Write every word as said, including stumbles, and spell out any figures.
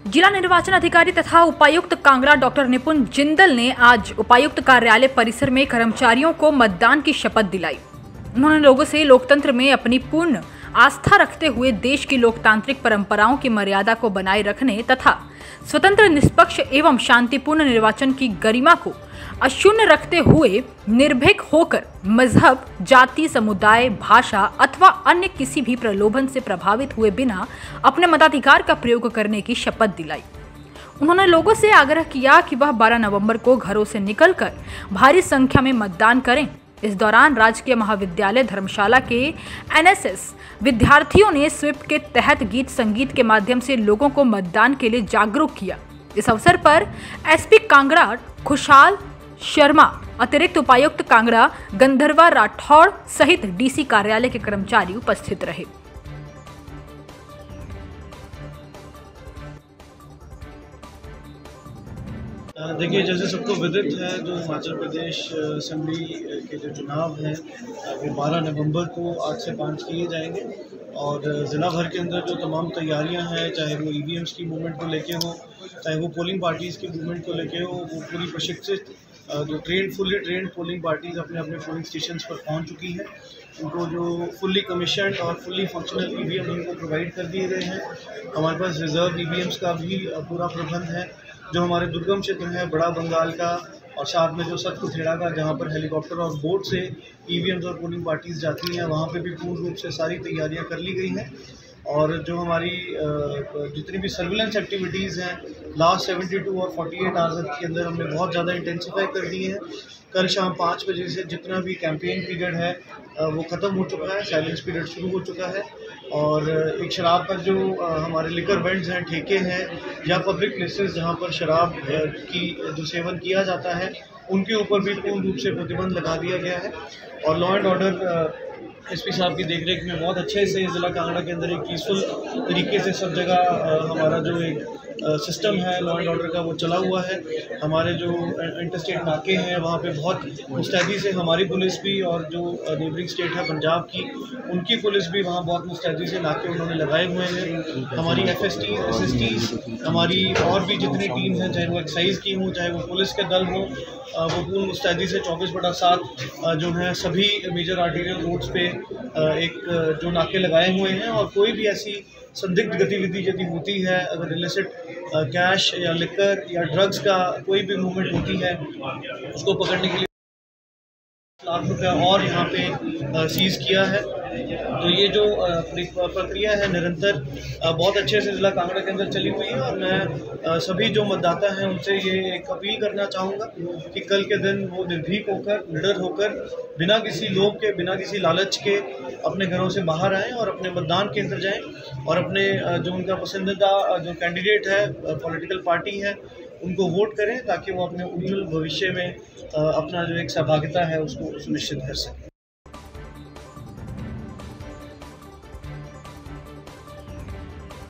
जिला निर्वाचन अधिकारी तथा उपायुक्त कांगड़ा डॉक्टर निपुण जिंदल ने आज उपायुक्त कार्यालय परिसर में कर्मचारियों को मतदान की शपथ दिलाई। उन्होंने लोगों से लोकतंत्र में अपनी पूर्ण आस्था रखते हुए देश की लोकतांत्रिक परंपराओं की मर्यादा को बनाए रखने तथा स्वतंत्र, निष्पक्ष एवं शांतिपूर्ण निर्वाचन की गरिमा को अक्षुण्ण रखते हुए निर्भीक होकर मजहब, जाति, समुदाय, भाषा अथवा अन्य किसी भी प्रलोभन से प्रभावित हुए बिना अपने मताधिकार का प्रयोग करने की शपथ दिलाई। उन्होंने लोगों से आग्रह किया कि वह बारह नवंबर को घरों से निकलकर भारी संख्या में मतदान करें। इस दौरान राजकीय महाविद्यालय धर्मशाला के एन एस एस विद्यार्थियों ने स्वीप के तहत गीत संगीत के माध्यम से लोगों को मतदान के लिए जागरूक किया। इस अवसर पर एस पी कांगड़ा खुशहाल शर्मा, अतिरिक्त उपायुक्त कांगड़ा गंधर्वा राठौड़ सहित डी सी कार्यालय के कर्मचारी उपस्थित रहे। देखिए, जैसे सबको विदित है, जो हिमाचल प्रदेश असेंबली के जो चुनाव हैं वो बारह नवंबर को आज से पाँच किए जाएंगे और ज़िला भर के अंदर जो तमाम तैयारियां हैं, चाहे वो ई वी एम्स की मूवमेंट को लेके हो, चाहे वो पोलिंग पार्टीज़ की मूवमेंट को लेके हो, वो पूरी प्रशिक्षित जो trained fully trained polling parties अपने अपने पोलिंग स्टेशन पर पहुँच चुकी हैं। उनको जो फुल्ली कमीशन और fully functional E V M उनको प्रोवाइड कर दिए गए हैं। हमारे पास रिजर्व ई वी एम्स का भी पूरा प्रबंध है। जो हमारे दुर्गम क्षेत्र है बड़ा बंगाल का और साथ में जो सतपुथेड़ा का, जहाँ पर हेलीकॉप्टर और बोट से ई वी एम्स और पोलिंग पार्टीज़ जाती हैं, वहाँ पे भी पूर्ण रूप से सारी तैयारियां कर ली गई हैं। और जो हमारी जितनी भी सर्विलेंस एक्टिविटीज़ हैं लास्ट सेवेंटी टू और फोर्टी एट आवर्स के अंदर हमने बहुत ज़्यादा इंटेंसिफाई कर दी हैं। कल शाम पाँच बजे से जितना भी कैंपेन पीरियड है वो ख़त्म हो चुका है, साइलेंस पीरियड शुरू हो चुका है। और एक शराब पर जो हमारे लिकर वेंड्स हैं, ठेके हैं या पब्लिक प्लेसेस जहाँ पर शराब की जो सेवन किया जाता है, उनके ऊपर भी पूर्ण रूप से प्रतिबंध लगा दिया गया है। और law and order S P साहब की देखरेख में बहुत अच्छे से ज़िला कांगड़ा के अंदर एक पीसफुल तरीके से सब जगह हमारा जो एक सिस्टम है लॉ एंड ऑर्डर का वो चला हुआ है। हमारे जो इंटर स्टेट नाके हैं वहाँ पे बहुत मुस्तैदी से हमारी पुलिस भी और जो नेबरिंग स्टेट है पंजाब की, उनकी पुलिस भी वहाँ बहुत मुस्तैदी से नाके उन्होंने लगाए हुए हैं। हमारी F S T, S S T, हमारी और भी जितनी टीम हैं, चाहे वो एक्साइज की हों, चाहे वो पुलिस के दल हों, वो पूर्ण मुस्तैदी से चौबीस बटा सात जो है सभी मेजर आर्टेरियल रोड्स पे एक जो नाके लगाए हुए हैं। और कोई भी ऐसी संदिग्ध गतिविधि यदि होती है, अगर इलिसिट कैश या लिकर या ड्रग्स का कोई भी मूवमेंट होती है, उसको पकड़ने के लिए लाख रुपया और यहाँ पे सीज किया है। तो ये जो प्रक्रिया है निरंतर बहुत अच्छे से ज़िला कांगड़ा के अंदर चली हुई है। और मैं सभी जो मतदाता हैं उनसे ये एक अपील करना चाहूँगा कि कल के दिन वो निर्भीक होकर, निडर होकर, बिना किसी लोभ के, बिना किसी लालच के अपने घरों से बाहर आएँ और अपने मतदान केंद्र जाएँ और अपने जो उनका पसंदीदा जो कैंडिडेट है, पॉलिटिकल पार्टी है, उनको वोट करें ताकि वो अपने उज्जवल भविष्य में अपना जो एक सहभागिता है उसको सुनिश्चित कर सकें।